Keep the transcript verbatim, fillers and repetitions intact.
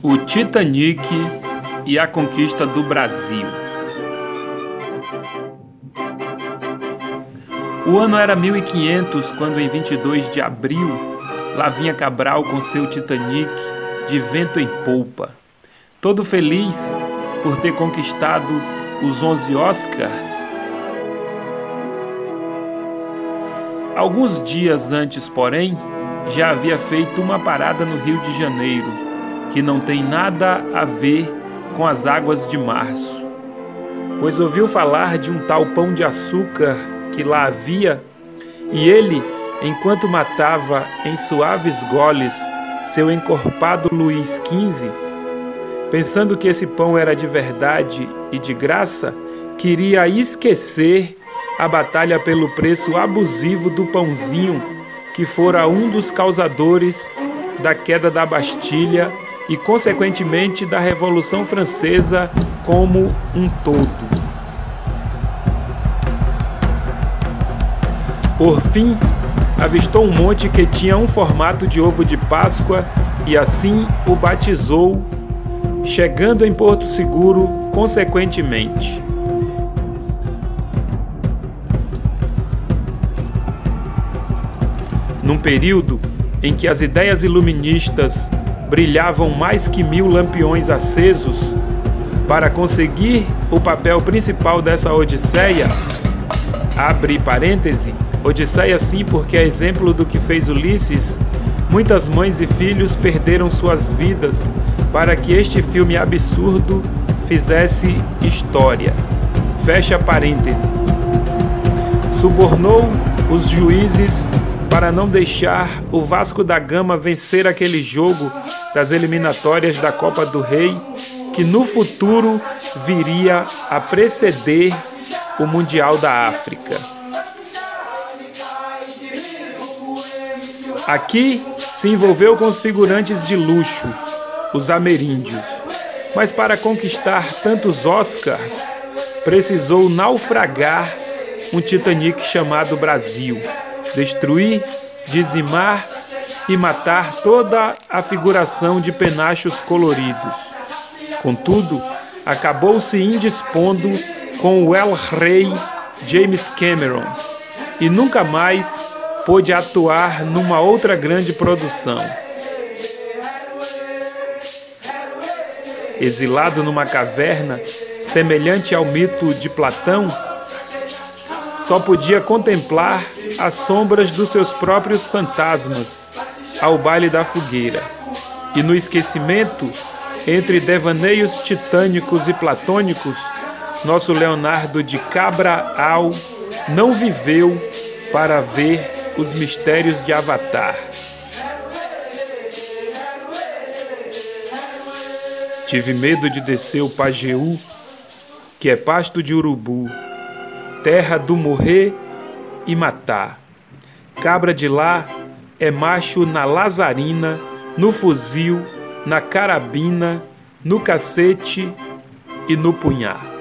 O Titanic e a conquista do Brasil. O ano era mil e quinhentos, quando em vinte e dois de abril, lá vinha Cabral com seu Titanic de vento em polpa, todo feliz por ter conquistado os onze Oscars. Alguns dias antes, porém, já havia feito uma parada no Rio de Janeiro, que não tem nada a ver com as águas de março, pois ouviu falar de um tal pão de açúcar que lá havia, e ele, enquanto matava em suaves goles seu encorpado Luís quinze, pensando que esse pão era de verdade e de graça, queria esquecer a batalha pelo preço abusivo do pãozinho, que fora um dos causadores da queda da Bastilha e, consequentemente, da Revolução Francesa como um todo. Por fim, avistou um monte que tinha um formato de ovo de Páscoa e assim o batizou, chegando em Porto Seguro consequentemente. Num período em que as ideias iluministas brilhavam mais que mil lampiões acesos, para conseguir o papel principal dessa odisseia, abre parêntese, odisseia sim, porque é exemplo do que fez Ulisses, muitas mães e filhos perderam suas vidas para que este filme absurdo fizesse história. Fecha parêntese. Subornou os juízes para não deixar o Vasco da Gama vencer aquele jogo das eliminatórias da Copa do Rei, que no futuro viria a preceder o Mundial da África. Aqui se envolveu com os figurantes de luxo, os ameríndios, mas para conquistar tantos Oscars, precisou naufragar um Titanic chamado Brasil, destruir, dizimar e matar toda a figuração de penachos coloridos. Contudo, acabou-se indispondo com o El Rei James Cameron e nunca mais pôde atuar numa outra grande produção. Exilado numa caverna, semelhante ao mito de Platão, só podia contemplar as sombras dos seus próprios fantasmas ao baile da fogueira. E no esquecimento, entre devaneios titânicos e platônicos, nosso Leonardo de Cabral não viveu para ver os mistérios de Avatar. Tive medo de descer o Pajeú, que é pasto de urubu, terra do morrer e matar. Cabra de lá é macho na lazarina, no fuzil, na carabina, no cacete e no punhar.